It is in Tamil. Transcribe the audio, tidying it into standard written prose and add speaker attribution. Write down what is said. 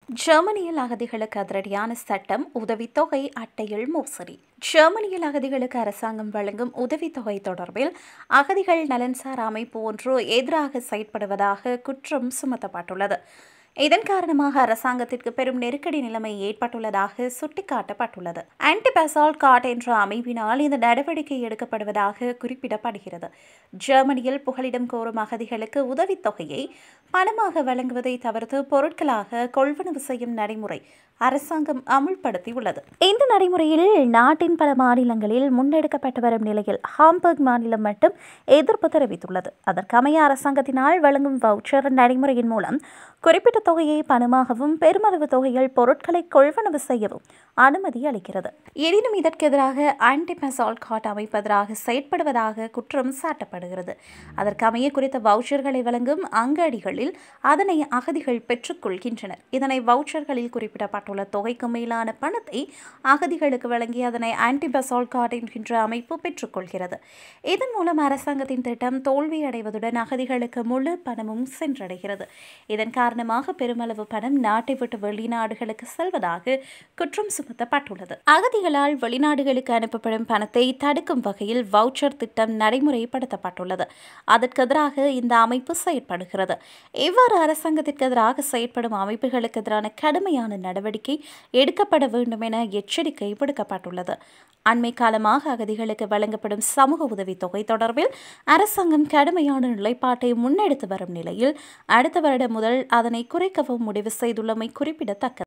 Speaker 1: ஜெர்மனியில் அகதிகளுக்கு அதிரடியான சட்டம், உதவித்தொகை அட்டையில் மோசடி. ஜெர்மனியில் அகதிகளுக்கு அரசாங்கம் வழங்கும் உதவித்தொகை தொடர்பில் அகதிகள் நலன்சார் அமைப்பு ஒன்று எதிராக செயற்படுவதாக குற்றம் சுமத்தப்பட்டுள்ளது. இதன் காரணமாக அரசாங்கத்திற்கு பெரும் நெருக்கடி நிலைமை ஏற்பட்டுள்ளதாக சுட்டிக்காட்டப்பட்டுள்ளது. ஆன்டி பசால்ட் கார்ட் என்ற அமைப்பினால் இந்த நடவடிக்கை எடுக்கப்படுவதாக குறிப்பிடப்படுகிறது. ஜெர்மனியில் புகலிடம் கோரும் அகதிகளுக்கு உதவித்தொகையை பணமாக வழங்குவதை தவிர்த்து பொருட்களாக கொள்வனவு செய்யும் நடைமுறை அரசாங்கம் அமுல்படுத்தியுள்ளது. இந்த நடைமுறையில் நாட்டின் பல மாநிலங்களில் முன்னெடுக்கப்பட்டு வரும் நிலையில் ஹாம்பர்க் மாநிலம் மட்டும் எதிர்ப்பு தெரிவித்துள்ளது. அதற்கமைய அரசாங்கத்தினால் வழங்கும் வவுச்சர் நடைமுறையின் மூலம் குறிப்பிட்ட தொகையை பணமாகவும் பெருமளவு தொகையில் பொருட்களை கொள்வனவு செய்யவும் அனுமதி அளிக்கிறது. எனினும் இதற்கு எதிராக ஆன்டி பசால்ட் கார்ட் அமைப்பு எதிராக செயற்படுவதாக குற்றம் சாட்டப்படுகிறது. அதற்கமைய குறித்த வவுச்சர்களை வழங்கும் அங்காடிகளில் அதனை அகதிகள் பெற்றுக் கொள்கின்றனர். இதனை வவுச்சர்களில் குறிப்பிடப்பட்டுள்ள தொகைக்கு மேலான பணத்தை அகதிகளுக்கு வழங்கி அதனை ஆன்டி பசால்ட் கார்ட் என்கின்ற அமைப்பு பெற்றுக்கொள்கிறது. இதன் மூலம் அரசாங்கத்தின் திட்டம் தோல்வியடைவதுடன் அகதிகளுக்கு முழு பணமும் சென்றடைகிறது. இதன் காரணமாக பெருமளவு பணம் நாட்டை விட்டு வெளிநாடுகளுக்கு செல்வதாக குற்றம் சுமத்தப்பட்டுள்ளது. அகதிகளால் வெளிநாடுகளுக்கு அனுப்பப்படும் பணத்தை தடுக்கும் வகையில் வவுச்சர் திட்டம் நடைமுறைப்படுத்தப்பட்டுள்ளது. அதற்கு எதிராக இந்த அமைப்பு செயற்படுகிறது. இவ்வாறு அரசாங்கத்திற்கு எதிராக செயற்படும் அமைப்புகளுக்கு எதிரான கடுமையான நடவடிக்கை எடுக்கப்பட வேண்டும் என எச்சரிக்கை விடுக்கப்பட்டுள்ளது. அண்மை காலமாக அகதிகளுக்கு வழங்கப்படும் சமூக உதவித்தொகை தொடர்பில் அரசாங்கம் கடுமையான நிலைப்பாட்டை முன்னெடுத்து வரும் நிலையில் அடுத்த வருடம் முதல் அதனை குறைக்கவும் முடிவு செய்துள்ளமை குறிப்பிடத்தக்கது.